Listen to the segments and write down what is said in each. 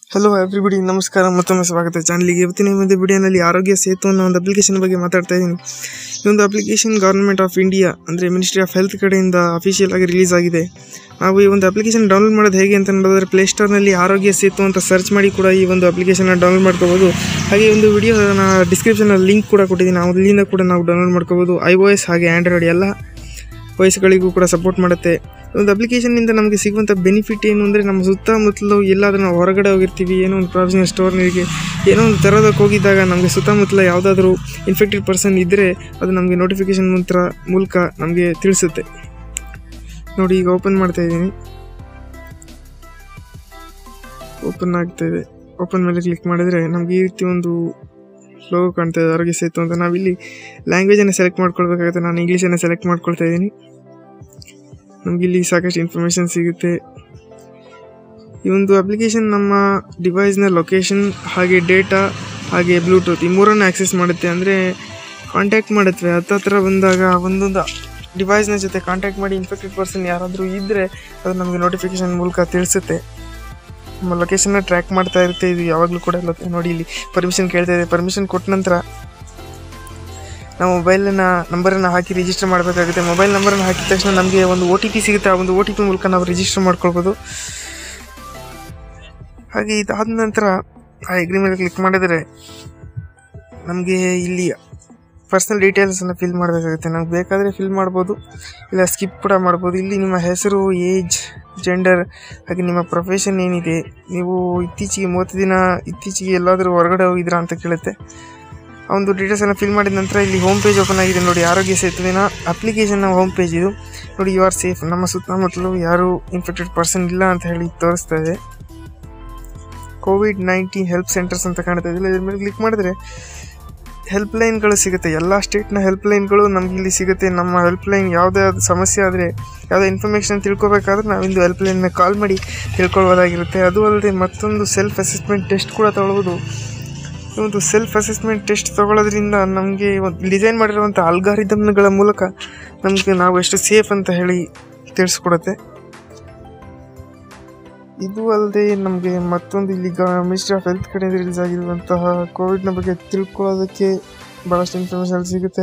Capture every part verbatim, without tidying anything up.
Hello everybody, ನಮಸ್ಕಾರ, ಮತ್ತೊಮ್ಮೆ ಸ್ವಾಗತ ಚಾನಲಿಗೆ. ಇವತ್ತಿನ ಒಂದು ವಿಡಿಯೋನಲ್ಲಿ ಆರೋಗ್ಯ ಸೇತು ಅನ್ನೋ ಒಂದು ಅಪ್ಲಿಕೇಶನ್ ಬಗ್ಗೆ ಮಾತಾಡ್ತಾ ಇದ್ದೀನಿ. ಈ ಒಂದು ಅಪ್ಲಿಕೇಶನ್ ಗೌರ್ಮೆಂಟ್ ಆಫ್ ಇಂಡಿಯಾ ಅಂದರೆ ಮಿನಿಸ್ಟ್ರಿ ಆಫ್ ಹೆಲ್ತ್ ಕಡೆಯಿಂದ ಅಫಿಷಿಯಲ್ ಆಗಿ ರಿಲೀಸ್ ಆಗಿದೆ. ನಾವು ಈ ಒಂದು ಅಪ್ಲಿಕೇಶನ್ ಡೌನ್ಲೋಡ್ ಮಾಡೋದು ಹೇಗೆ ಅಂತ ನೋಡಿದ್ರೆ ಪ್ಲೇಸ್ಟೋರ್ನಲ್ಲಿ ಆರೋಗ್ಯ ಸೇತು ಅಂತ ಸರ್ಚ್ ಮಾಡಿ ಕೂಡ ಈ ಒಂದು ಅಪ್ಲಿಕೇಶನ್ನ ಡೌನ್ಲೋಡ್ ಮಾಡ್ಕೋಬೋದು. ಹಾಗೆ ಈ ಒಂದು ವಿಡಿಯೋನ ಡಿಸ್ಕ್ರಿಪ್ಷನಲ್ಲಿ ಲಿಂಕ್ ಕೂಡ ಕೊಟ್ಟಿದ್ದೀನಿ, ಅಲ್ಲಿಂದ ಕೂಡ ನಾವು ಡೌನ್ಲೋಡ್ ಮಾಡ್ಕೋಬೋದು. ಐ ಓ ಎಸ್ ಹಾಗೆ ಆ್ಯಂಡ್ರಾಯ್ಡ್ ಎಲ್ಲ ವಯಸ್ಸುಗಳಿಗೂ ಕೂಡ ಸಪೋರ್ಟ್ ಮಾಡುತ್ತೆ. ಒಂದು ಅಪ್ಲಿಕೇಶನ್ನಿಂದ ನಮಗೆ ಸಿಗುವಂಥ ಬೆನಿಫಿಟ್ ಏನು ಅಂದರೆ, ನಮ್ಮ ಸುತ್ತಮುತ್ತಲು ಎಲ್ಲಾದರೂ ನಾವು ಹೊರಗಡೆ ಹೋಗಿರ್ತೀವಿ, ಏನೋ ಒಂದು ಪ್ರಾವಿಷನಲ್ ಸ್ಟೋರ್ನಿಗೆ ಏನೋ ಒಂದು ತರೋದಕ್ಕೆ ಹೋಗಿದ್ದಾಗ ನಮಗೆ ಸುತ್ತಮುತ್ತಲ ಯಾವುದಾದ್ರೂ ಇನ್ಫೆಕ್ಟೆಡ್ ಪರ್ಸನ್ ಇದ್ದರೆ ಅದು ನಮಗೆ ನೋಟಿಫಿಕೇಷನ್ ಮಂತ್ರ ಮೂಲಕ ನಮಗೆ ತಿಳಿಸುತ್ತೆ. ನೋಡಿ, ಈಗ ಓಪನ್ ಮಾಡ್ತಾ ಇದ್ದೀನಿ. ಓಪನ್ ಆಗ್ತಾಯಿದೆ. ಓಪನ್ ಮೇಲೆ ಕ್ಲಿಕ್ ಮಾಡಿದರೆ ನಮಗೆ ಈ ರೀತಿ ಒಂದು ಲೋಗೋ ಕಾಣ್ತಾ ಇದೆ, ಆರೋಗ್ಯ ಸೇತು ಅಂತ. ನಾವಿಲ್ಲಿ ಲ್ಯಾಂಗ್ವೇಜನ್ನು ಸೆಲೆಕ್ಟ್ ಮಾಡ್ಕೊಳ್ಬೇಕಾಗುತ್ತೆ. ನಾನು ಇಂಗ್ಲೀಷನ್ನು ಸೆಲೆಕ್ಟ್ ಮಾಡ್ಕೊಳ್ತಾ ಇದ್ದೀನಿ. ನಮಗಿಲ್ಲಿ ಸಾಕಷ್ಟು ಇನ್ಫಾರ್ಮೇಷನ್ ಸಿಗುತ್ತೆ. ಈ ಒಂದು ಅಪ್ಲಿಕೇಶನ್ ನಮ್ಮ ಡಿವೈಸ್ನ ಲೊಕೇಶನ್ ಹಾಗೆ ಡೇಟಾ ಹಾಗೆ ಬ್ಲೂಟೂತ್ ಈ ಮೂರನ್ನು ಆ್ಯಕ್ಸೆಸ್ ಮಾಡುತ್ತೆ. ಅಂದರೆ ಕಾಂಟ್ಯಾಕ್ಟ್ ಮಾಡುತ್ತವೆ. ಹತ್ತತ್ರ ಬಂದಾಗ ಒಂದೊಂದು ಡಿವೈಸ್ನ ಜೊತೆ ಕಾಂಟ್ಯಾಕ್ಟ್ ಮಾಡಿ ಇನ್ಫೆಕ್ಟೆಡ್ ಪರ್ಸನ್ ಯಾರಾದರೂ ಇದ್ದರೆ ಅದು ನಮಗೆ ನೋಟಿಫಿಕೇಷನ್ ಮೂಲಕ ತಿಳಿಸುತ್ತೆ. ನಮ್ಮ ಲೊಕೇಶನ್ನ ಟ್ರ್ಯಾಕ್ ಮಾಡ್ತಾ ಇರುತ್ತೆ. ಇದು ಯಾವಾಗಲೂ ಕೂಡ ನೋಡಿ, ಇಲ್ಲಿ ಪರ್ಮಿಷನ್ ಕೇಳ್ತಾ ಇದೆ. ಪರ್ಮಿಷನ್ ಕೊಟ್ಟ ನಂತರ ನಾವು ಮೊಬೈಲನ್ನು ನಂಬರನ್ನು ಹಾಕಿ ರಿಜಿಸ್ಟರ್ ಮಾಡಬೇಕಾಗುತ್ತೆ. ಮೊಬೈಲ್ ನಂಬರನ್ನು ಹಾಕಿದ ತಕ್ಷಣ ನಮಗೆ ಒಂದು ಒ ಟಿ ಪಿ ಸಿಗುತ್ತೆ. ಆ ಒಂದು ಒ ಟಿ ಪಿ ಮೂಲಕ ನಾವು ರಿಜಿಸ್ಟರ್ ಮಾಡ್ಕೊಳ್ಬೋದು. ಹಾಗೆ ಇದಾದ ನಂತರ ಆ ಎಗ್ರಿ ಮೇಲೆ ಕ್ಲಿಕ್ ಮಾಡಿದರೆ ನಮಗೆ ಇಲ್ಲಿ ಪರ್ಸನಲ್ ಡೀಟೇಲ್ಸನ್ನು ಫಿಲ್ ಮಾಡಬೇಕಾಗುತ್ತೆ. ನಮ್ಗೆ ಬೇಕಾದರೆ ಫಿಲ್ ಮಾಡ್ಬೋದು, ಇಲ್ಲ ಸ್ಕಿಪ್ ಕೂಡ ಮಾಡ್ಬೋದು. ಇಲ್ಲಿ ನಿಮ್ಮ ಹೆಸರು, ಏಜ್, ಜೆಂಡರ್ ಹಾಗೆ ನಿಮ್ಮ ಪ್ರೊಫೆಷನ್ ಏನಿದೆ, ನೀವು ಇತ್ತೀಚೆಗೆ ಮೂವತ್ತು ದಿನ ಇತ್ತೀಚೆಗೆ ಎಲ್ಲಾದರೂ ಹೊರಗಡೆ ಹೋಗಿದ್ದೀರಾ ಅಂತ ಕೇಳುತ್ತೆ. ಆ ಒಂದು ಡೀಟೇಲ್ಸನ್ನು ಫಿಲ್ ಮಾಡಿದ ನಂತರ ಇಲ್ಲಿ ಹೋಮ್ ಪೇಜ್ ಓಪನ್ ಆಗಿದೆ. ನೋಡಿ, ಆರೋಗ್ಯ ಸೇತುವಿನ ಅಪ್ಲಿಕೇಶನ್ನ ಹೋಮ್ ಪೇಜ್ ಇದು. ನೋಡಿ, ಯು ಆರ್ ಸೇಫ್, ನಮ್ಮ ಸುತ್ತಮುತ್ತಲು ಯಾರು ಇನ್ಫೆಕ್ಟೆಡ್ ಪರ್ಸನ್ ಇಲ್ಲ ಅಂತ ಹೇಳಿ ತೋರಿಸ್ತಾ ಇದೆ. ಕೋವಿಡ್ ನೈನ್ಟೀನ್ ಹೆಲ್ಪ್ ಸೆಂಟರ್ಸ್ ಅಂತ ಕಾಣ್ತಾ ಇದಿಲ್ಲ, ಇದ್ರ ಮೇಲೆ ಕ್ಲಿಕ್ ಮಾಡಿದ್ರೆ ಹೆಲ್ಪ್ ಲೈನ್ಗಳು ಸಿಗುತ್ತೆ. ಎಲ್ಲ ಸ್ಟೇಟ್ನ ಹೆಲ್ಪ್ ಲೈನ್ಗಳು ನಮ್ಗೆ ಇಲ್ಲಿ ಸಿಗುತ್ತೆ. ನಮ್ಮ ಹೆಲ್ಪ್ ಲೈನ್ ಯಾವುದೇ ಸಮಸ್ಯೆ ಆದರೆ, ಯಾವುದೇ ಇನ್ಫಾರ್ಮೇಷನ್ ತಿಳ್ಕೊಬೇಕಾದ್ರೆ ನಾವಿಂದು ಹೆಲ್ಪ್ ಲೈನ್ನ ಕಾಲ್ ಮಾಡಿ ತಿಳ್ಕೊಳ್ಬೋದಾಗಿರುತ್ತೆ. ಅದು ಅಲ್ಲದೆ ಮತ್ತೊಂದು ಸೆಲ್ಫ್ ಅಸೆಸ್ಮೆಂಟ್ ಟೆಸ್ಟ್ ಕೂಡ ತೊಗೊಳ್ಬೋದು. ಈ ಒಂದು ಸೆಲ್ಫ್ ಅಸೆಸ್ಮೆಂಟ್ ಟೆಸ್ಟ್ ತೊಗೊಳ್ಳೋದ್ರಿಂದ ನಮಗೆ ಒಂದು ಡಿಸೈನ್ ಮಾಡಿರುವಂಥ ಅಲ್ಗಾರಿದಮ್ಗಳ ಮೂಲಕ ನಮಗೆ ನಾವು ಎಷ್ಟು ಸೇಫ್ ಅಂತ ಹೇಳಿ ತಿಳಿಸ್ಕೊಡುತ್ತೆ. ಇದು ಅಲ್ಲದೆ ನಮಗೆ ಮತ್ತೊಂದು ಇಲ್ಲಿ ಮಿನಿಸ್ಟ್ರಿ ಆಫ್ ಹೆಲ್ತ್ ಕಡೆಯಿಂದ ರಿಲೀಸ್ ಆಗಿರುವಂತಹ ಕೋವಿಡ್ನ ಬಗ್ಗೆ ತಿಳ್ಕೊಳ್ಳೋದಕ್ಕೆ ಭಾಳಷ್ಟು ಇನ್ಫಾರ್ಮೇಷನ್ ಸಿಗುತ್ತೆ.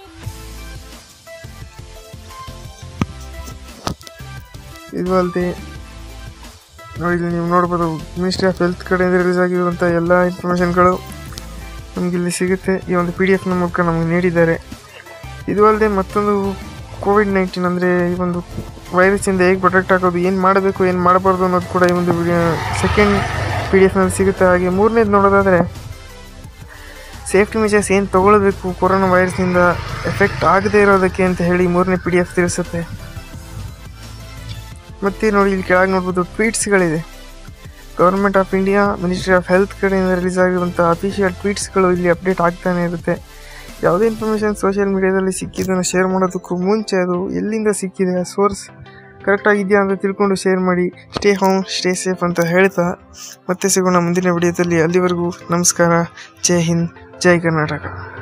ಇದು ಅಲ್ಲದೆ ನೋಡಿ, ನೀವು ನೋಡ್ಬೋದು, ಮಿನಿಸ್ಟ್ರಿ ಆಫ್ ಹೆಲ್ತ್ ಕಡೆಯಿಂದ ರಿಲೀಸ್ ಆಗಿರುವಂಥ ಎಲ್ಲ ಇನ್ಫಾರ್ಮೇಷನ್ಗಳು ನಮಗಿಲ್ಲಿ ಸಿಗುತ್ತೆ. ಈ ಒಂದು ಪಿ ಡಿ ಎಫ್ನ ಮೂಲಕ ನಮಗೆ ನೀಡಿದ್ದಾರೆ. ಇದು ಅಲ್ಲದೆ ಮತ್ತೊಂದು ಕೋವಿಡ್ ನೈನ್ಟೀನ್ ಅಂದರೆ ಈ ಒಂದು ವೈರಸ್ಸಿಂದ ಹೇಗೆ ಪ್ರೊಟೆಕ್ಟ್ ಆಗೋದು, ಏನು ಮಾಡಬೇಕು ಏನು ಮಾಡಬಾರ್ದು ಅನ್ನೋದು ಕೂಡ ಈ ಒಂದು ವಿಡಿಯೋ ಸೆಕೆಂಡ್ ಪಿ ಡಿ ಎಫ್ನಲ್ಲಿ ಸಿಗುತ್ತೆ. ಹಾಗೆ ಮೂರನೇದು ನೋಡೋದಾದರೆ ಸೇಫ್ಟಿ ಮೆಷರ್ಸ್ ಏನು ತೊಗೊಳ್ಬೇಕು ಕೊರೋನಾ ವೈರಸ್ನಿಂದ ಎಫೆಕ್ಟ್ ಆಗದೇ ಇರೋದಕ್ಕೆ ಅಂತ ಹೇಳಿ ಮೂರನೇ ಪಿ ಡಿ ಎಫ್ ತಿಳಿಸುತ್ತೆ. ಮತ್ತು ನೋಡಿ, ಇಲ್ಲಿ ಕೆಳಗೆ ನೋಡ್ಬೋದು ಟ್ವೀಟ್ಸ್ಗಳಿದೆ. Government of India, ministry of health ಕಡೆಯಿಂದ ರಿಲೀಸ್ ಆಗಿರುವಂಥ ಅಫಿಷಿಯಲ್ ಟ್ವೀಟ್ಸ್ಗಳು ಇಲ್ಲಿ ಅಪ್ಡೇಟ್ ಆಗ್ತಾನೆ ಇರುತ್ತೆ. ಯಾವುದೇ ಇನ್ಫಾರ್ಮೇಷನ್ ಸೋಷಿಯಲ್ ಮೀಡಿಯಾದಲ್ಲಿ ಸಿಕ್ಕಿದ್ದನ್ನು ಶೇರ್ ಮಾಡೋದಕ್ಕೂ ಮುಂಚೆ ಅದು ಎಲ್ಲಿಂದ ಸಿಕ್ಕಿದೆ, ಆ ಸೋರ್ಸ್ ಕರೆಕ್ಟಾಗಿದೆಯಾ ಅಂತ ತಿಳ್ಕೊಂಡು ಶೇರ್ ಮಾಡಿ. ಸ್ಟೇ ಹೋಮ್, ಸ್ಟೇ ಸೇಫ್ ಅಂತ ಹೇಳ್ತಾ ಮತ್ತೆ ಸಿಗೋಣ ಮುಂದಿನ ವಿಡಿಯೋದಲ್ಲಿ. ಅಲ್ಲಿವರೆಗೂ ನಮಸ್ಕಾರ, ಜೈ ಹಿಂದ್, ಜೈ ಕರ್ನಾಟಕ.